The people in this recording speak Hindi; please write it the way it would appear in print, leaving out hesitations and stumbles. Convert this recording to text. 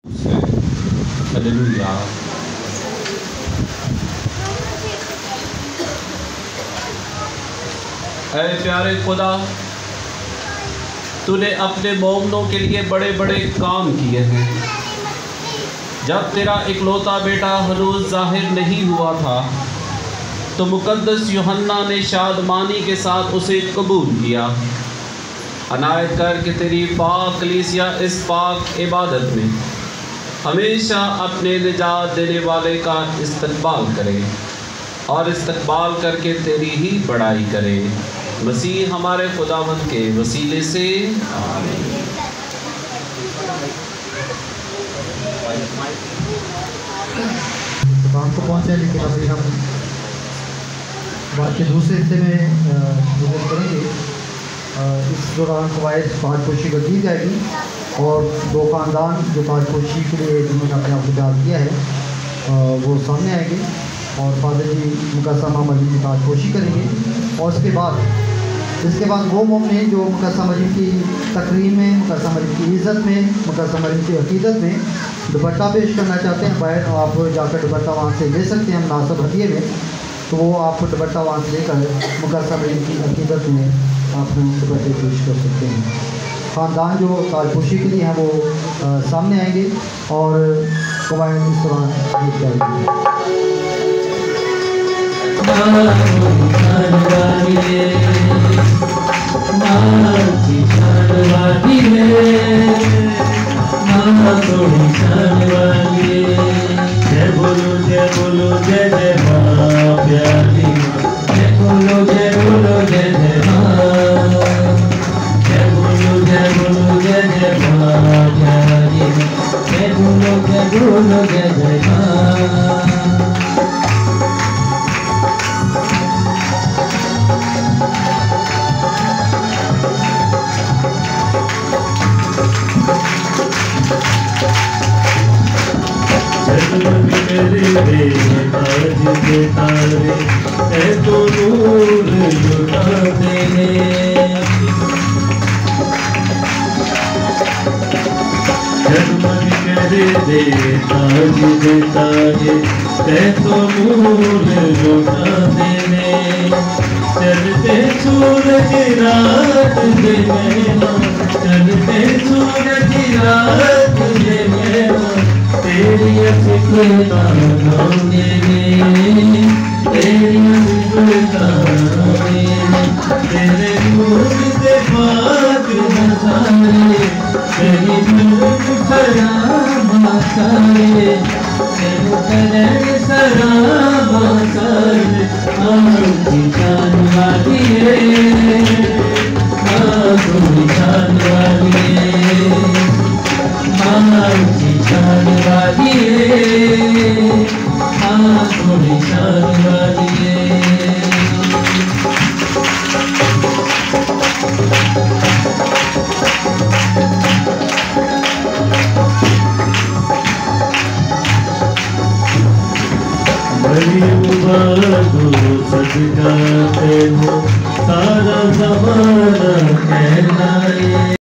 हालेलुया। ऐ प्यारे खुदा, तूने अपने मोमिनों के लिए बड़े बड़े काम किए हैं। जब तेरा इकलौता बेटा हनूज जाहिर नहीं हुआ था तो मुकद्दस यूहन्ना ने शादमानी के साथ उसे कबूल किया। अनायत कर कि तेरी पाक कलीसिया इस पाक इबादत में हमेशा अपने निजात देने वाले का इस्तकबाल करे और इस्तकबाल करके तेरी ही बड़ाई करे। मसीह हमारे खुदावंद के वसीले से आमीन। काम को पहुँचे, लेकिन अभी हम बात के दूसरे हिस्से में विजिट करेंगे। इस दौरान कवायद पाठपोशी को दी जाएगी और दो ख़ानदान जो पाठपोशी के लिए जिन्होंने अपने आप को तैयार किया है वो सामने आएंगे और फादर जी मुकद्दस मजीद की पाठपोशी करेंगे। और इसके बाद वो मोमिन जो मुकद्दस मजीद की तकरीम में, मुकद्दस मजीद की इज़्ज़त में, मुकद्दस मजीद की अक़ीदत में दुपट्टा पेश करना चाहते हैं, बाहर आप जाकर दुपट्टा वहाँ से ले सकते हैं मुनासिब हदिये में। तो वो आप दुपट्टा वहाँ से लेकर मुकद्दस मजीद की अक़ीदत में आप दुपट्टे पेश कर सकते हैं। ख़ानदान जो ताजपोशी के लिए हैं वो सामने आएंगे और कवायद इस दौरान पेश करेंगे। जय बोलो जय बोलो जय जय माँ प्यारी, जय बोलो जय बोलो जय जय माँ, जय बोलो जय बोलो जय जय माँ प्यारी, जय बोलो जय जय माँ। मेरे ताज के तारे है तो नूर लुटाते हैं, जगमग करे दे ताज के तारे है तो नूर लुटाते हैं। चलते सूरज रात दे मेरा, चलते सूरज रात दे मेरा, तेरी फिक्र तेरी तेरे नूर से पाक नज़ारे, तेरी नूर सराबा सारे, तेरे करण सराबा सारे। आँखी जान वाली है, आँखी जान वाली है, आँखी जान वाली है, आँखी जान वाली है। बड़ी मुबारक सच गाते हो, सारा ज़माना कहलाए।